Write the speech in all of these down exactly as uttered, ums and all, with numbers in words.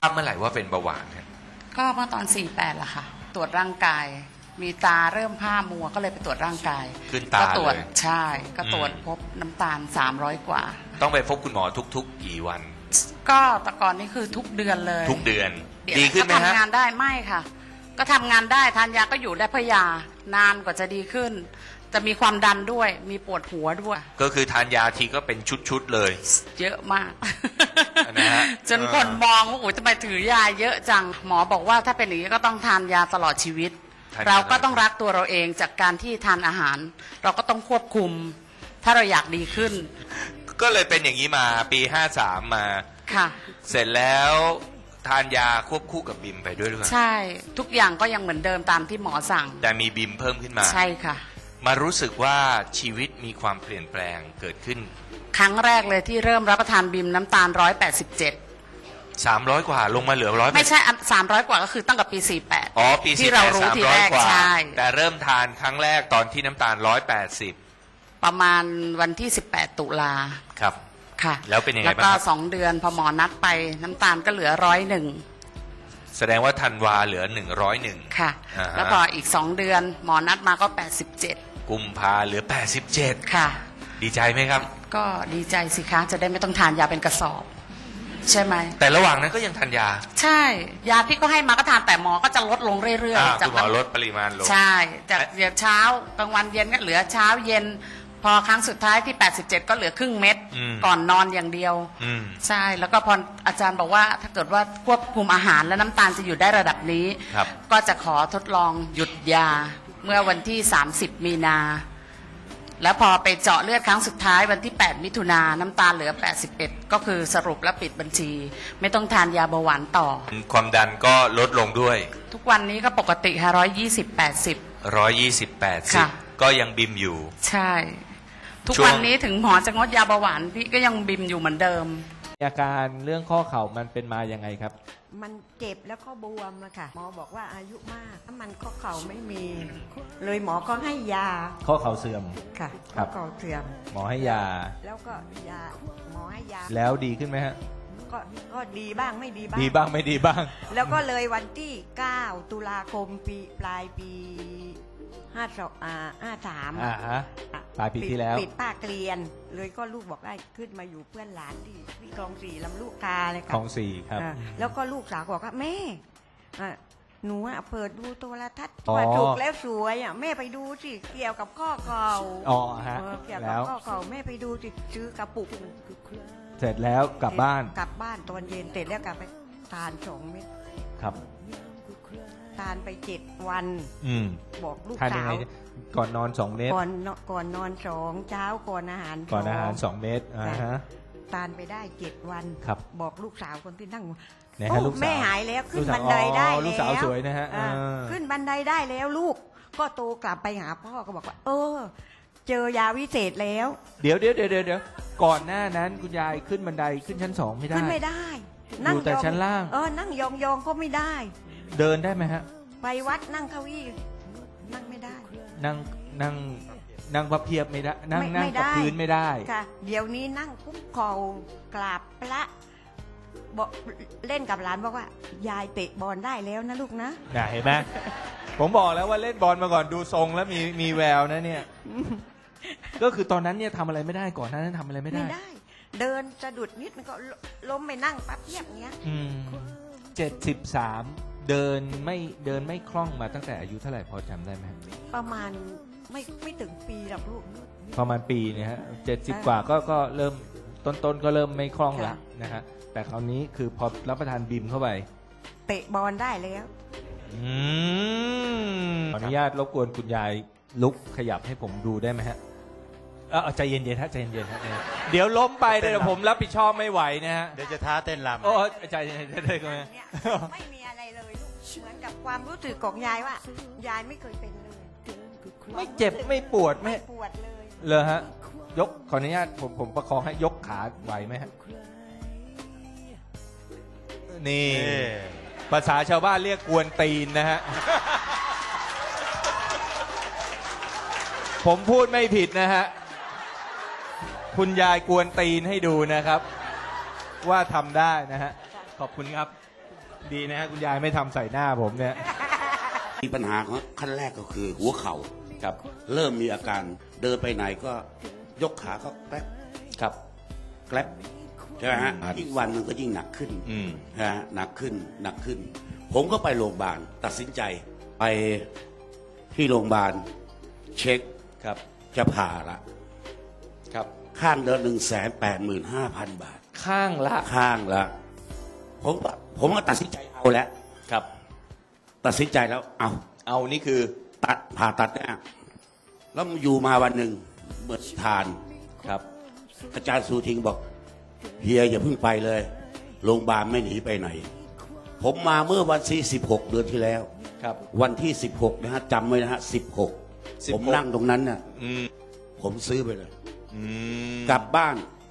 ทราบเมื่อไหร่ว่าเป็นเบาหวานครับก็เมื่อตอนสี่แปดละค่ะตรวจร่างกายมีตาเริ่มผ้ามัวก็เลยไปตรวจร่างกายขึ้นตาก็ตรวจเลยใช่ก็ตรวจพบน้ำตาลสามร้อยกว่าต้องไปพบคุณหมอทุกๆกี่วันก็แต่ก่อนนี่คือทุกเดือนเลยทุกเดือนดีขึ้นไหมฮะก็ทำงานได้ไม่ค่ะก็ทำงานได้ทานยาก็อยู่ได้เพราะยานานกว่าจะดีขึ้นจะมีความดันด้วยมีปวดหัวด้วยก็คือทานยาทีก็เป็นชุดๆเลยเยอะมากนะฮะจนคนมองว่าโอ้ยทำไมถือยาเยอะจังหมอบอกว่าถ้าเป็นอย่างนี้ก็ต้องทานยาตลอดชีวิตเราก็ต้องรักตัวเราเองจากการที่ทานอาหารเราก็ต้องควบคุมถ้าเราอยากดีขึ้นก็เลยเป็นอย่างนี้มาปีห้าสามมาค่ะเสร็จแล้วทานยาควบคู่กับบิมไปด้วยหรือเปล่าใช่ทุกอย่างก็ยังเหมือนเดิมตามที่หมอสั่งแต่มีบิมเพิ่มขึ้นมาใช่ค่ะมารู้สึกว่าชีวิตมีความเปลี่ยนแปลงเกิดขึ้นครั้งแรกเลยที่เริ่มรับประทานบิมน้ำตาลร้อยแปดสิบเจ็ดสามร้อยกว่าลงมาเหลือร้อยไม่ใช่สามร้อยกว่าก็คือตั้งแต่ปีสี่แปดอ๋อปีที่เรารู้ทีแรกใช่แต่เริ่มทานครั้งแรกตอนที่น้ำตาลร้อยแปดสิบประมาณวันที่สิบแปดตุลาครับค่ะแล้วเป็นยังไงบ้างแล้วก็สองเดือนพอหมอนัดไปน้ำตาลก็เหลือร้อยหนึ่งแสดงว่าธันวาเหลือหนึ่งร้อยหนึ่งค่ะแล้วพออีกสองเดือนหมอนัดมาก็แปดสิบเจ็ดกุมภาเหลือแปดสิบเจ็ดค่ะดีใจไหมครับก็ดีใจสิคะจะได้ไม่ต้องทานยาเป็นกระสอบใช่ไหมแต่ระหว่างนั้นก็ยังทานยาใช่ยาที่ก็ให้มาก็ทานแต่หมอก็จะลดลงเรื่อยๆจากหมอลดปริมาณลงใช่จากเช้ากลางวันเย็นก็เหลือเช้าเย็นพอครั้งสุดท้ายที่แปดสิบเจ็ดก็เหลือครึ่งเม็ดก่อนนอนอย่างเดียวใช่แล้วก็พออาจารย์บอกว่าถ้าเกิดว่าควบคุมอาหารและน้ำตาลจะอยู่ได้ระดับนี้ก็จะขอทดลองหยุดยาเมื่อวันที่สามสิบมีนาแล้วพอไปเจาะเลือดครั้งสุดท้ายวันที่แปดมิถุนาน้ำตาลเหลือแปดสิบเอ็ดก็คือสรุปและปิดบัญชีไม่ต้องทานยาเบาหวานต่อความดันก็ลดลงด้วยทุกวันนี้ก็ปกติค่ะร้อยยี่สิบแปดสิบร้อยยี่สิบแปดสิบก็ยังบิมอยู่ใช่ทุกวันนี้ถึงหมอจะงดยาเบาหวานพี่ก็ยังบิมอยู่เหมือนเดิมอาการเรื่องข้อเข่ามันเป็นมายังไงครับมันเจ็บแล้วก็บวมอะค่ะหมอบอกว่าอายุมากถ้ามันข้อเข่าไม่มีเลยหมอก็ให้ยาข้อเข่าเสื่อมค่ะข้อเข่าเสื่อมหมอให้ยาแล้วก็ยาหมอให้ยาแล้วดีขึ้นไหมฮะก็ก็ดีบ้างไม่ดีบ้างดีบ้างไม่ดีบ้างแล้วก็เลยวันที่เก้าตุลาคมปีปลายปีห้าสองอ่าห้าสามอ่าฮะปลายปีที่แล้วปิดป้าเกลียนเลยก็ลูกบอกได้ขึ้นมาอยู่เพื่อนหลานที่ที่คลองสี่ลำลูกกาเลยค่ะคลองสี่ครับแล้วก็ลูกสาวบอกว่าแม่หนูอ่ะเปิดดูโทรทัศน์ว่าถูกแล้วสวยอ่ะแม่ไปดูสิเกี่ยวกับข้อเข่าอ๋อฮะเกี่ยวกับข้อเข่าแม่ไปดูสิซื้อกระปุกเสร็จแล้วกลับบ้านกลับบ้านตอนเย็นเสร็จแล้วกลับไปทานสองเม็ดครับทานไปเจ็ดวันบอกลูกสาวก่อนนอนสองเม็ดก่อนก่อนนอนสองเช้าก่อนอาหารก่อนอาหารสองเม็ดอ่าฮะทานไปได้เจ็ดวันครับบอกลูกสาวคนที่นั่งแม่หายแล้วขึ้นบันไดได้แล้วลูกสาวสวยนะฮะขึ้นบันไดได้แล้วลูกก็โตกลับไปหาพ่อก็บอกว่าเออเจอยาวิเศษแล้วเดี๋ยวเดี๋ยวเดี๋ยวเดี๋ยวก่อนหน้านั้นคุณยายขึ้นบันไดขึ้นชั้นสองไม่ได้ขึ้นไม่ได้อยู่แต่ชั้นล่างเออนั่งยองยองก็ไม่ได้เดินได้ไหมฮะไปวัดนั่งเก้าอี้นั่งไม่ได้นั่งนั่งนั่งพับเพียบไม่ได้นั่งนั่งกับพื้นไม่ได้ค่ะเดี๋ยวนี้นั่งคุกเข่ากราบพระบอกเล่นกับหลานบอกว่ายายเตะบอลได้แล้วนะลูกนะเห็นไหมผมบอกแล้วว่าเล่นบอลมาก่อนดูทรงแล้วมีมีแววนะเนี่ยก็คือตอนนั้นเนี่ยทำอะไรไม่ได้ก่อนนั้นทำอะไรไม่ได้ไม่ได้เดินสะดุดนิดมันก็ล้มไปนั่งปั๊บเพียบเงี้ยอืมเจ็ดสิบสามเดินไม่เดินไม่คล่องมาตั้งแต่อายุเท่าไหร่พอจำได้ไหมประมาณไม่ไม่ถึงปีหรอกลูกประมาณปีเนี่ยฮะเจ็ดสิบกว่าก็ก็เริ่มต้นๆก็เริ่มไม่คล่องละนะฮะแต่คราวนี้คือพอรับประทานบิมเข้าไปเตะบอลได้แล้วอืมขออนุญาตรบกวนคุณยายลุกขยับให้ผมดูได้ไหมฮะเออใจเย็นๆฮะใจเย็นๆฮะเดี๋ยวล้มไปเดี๋ยวผมรับผิดชอบไม่ไหวนะฮะเดี๋ยวจะท้าเต้นรำโอ้ใจเย็นๆเลยก็ไม่มีอะไรเลยลูกเหมือนกับความรู้สึกของยายว่ายายไม่เคยเป็นเลยไม่เจ็บไม่ปวดไม่ปวดเลยเลยฮะยกขออนุญาตผมผมประคองให้ยกขาไหวไหมฮะนี่ภาษาชาวบ้านเรียกกวนตีนนะฮะผมพูดไม่ผิดนะฮะคุณยายกวนตีนให้ดูนะครับว่าทำได้นะฮะขอบคุณครับดีนะฮะคุณยายไม่ทำใส่หน้าผมเนี่ยมีปัญหาของขั้นแรกก็คือหัวเข่าครับเริ่มมีอาการเดินไปไหนก็ยกขาก็แกลบครับแกลบใช่ไหมฮะอีกวันหนึงก็ยิ่งหนักขึ้นอืมนะฮะหนักขึ้นหนักขึ้น ผมก็ไปโรงพยาบาลตัดสินใจไปที่โรงพยาบาลเช็คครับจะผ่าละครับข้างเดือนหนึ่งแสนแปดหมื่นห้าพันบาทข้างละข้างละผมก็ผมก็ตัดสินใจเอาแล้วครับตัดสินใจแล้วเอาเอานี่คือตัดผ่าตัดเนี่ยแล้วอยู่มาวันหนึ่งเมื่อทานครับอาจารย์สูทิงบอกเฮียอย่าเพิ่งไปเลยโรงพยาบาลไม่หนีไปไหน ผมมาเมื่อวันที่สิบหกเดือนที่แล้วครับวันที่สิบหกนะฮะจำไว้นะฮะสิบหกสิบหกผมนั่งตรงนั้นน่ะอืมผมซื้อไปเลยอืมกลับบ้าน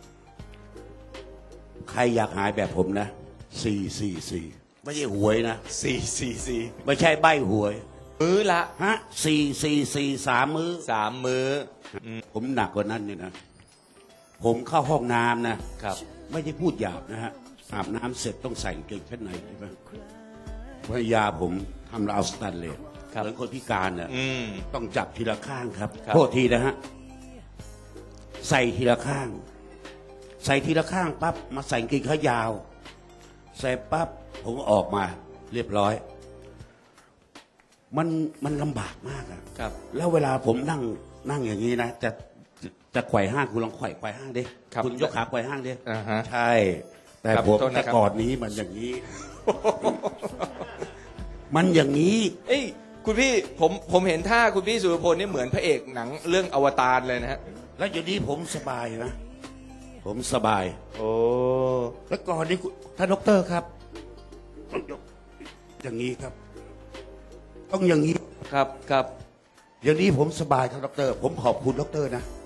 ใครอยากหายแบบผมนะสี่สี่สี่ไม่ใช่หวยนะสี่สี่สี่ไม่ใช่ใบหวยมื้อละฮะสี่สี่สี่สามมื้อสามมื้อผมหนักกว่านั้นเนี่ยนะ ผมเข้าห้องน้ำนะครับไม่ได้พูดหยาบนะฮะ อาบน้ำเสร็จต้องใส่กางเกงชั้นในใช่ไหมภรรยาผมทำราวสแตนเลสครับเหมือนคนพิการน่ะอืมต้องจับทีละข้างครับครับโทษทีนะฮะ ใส่ทีละข้าง ใส่ทีละข้างปั๊บมาใส่กางเกงขายาว ใส่ปั๊บผมออกมา เรียบร้อย มันมันลำบากมากอะครับแล้วเวลาผมนั่งนั่งอย่างนี้นะจะจะจะไขว่ห้างคุณลองไขว่ไขว่ห้างดิครับณยกขาไขว่ห้างดิอ่าฮะใช่ แต่ครับผมโทษนะครับแต่ก่อนนี้มันอย่างนี้ มันอย่างนี้เอ้ยคุณพี่ผมผมเห็นท่าคุณพี่สุรพลนี่เหมือนพระเอกหนังเรื่องอวตารเลยนะฮะแล้วอยู่นี้ผมสบายนะ ผมสบายโอ้แล้วก่อนนี้คุณท่านดอกเตอรครับต้องยกอย่างนี้ครับ ต้องอย่างนี้ครับครับอย่างนี้ผมสบายครับดอกเตอรผมขอบคุณดอกเตอรนะ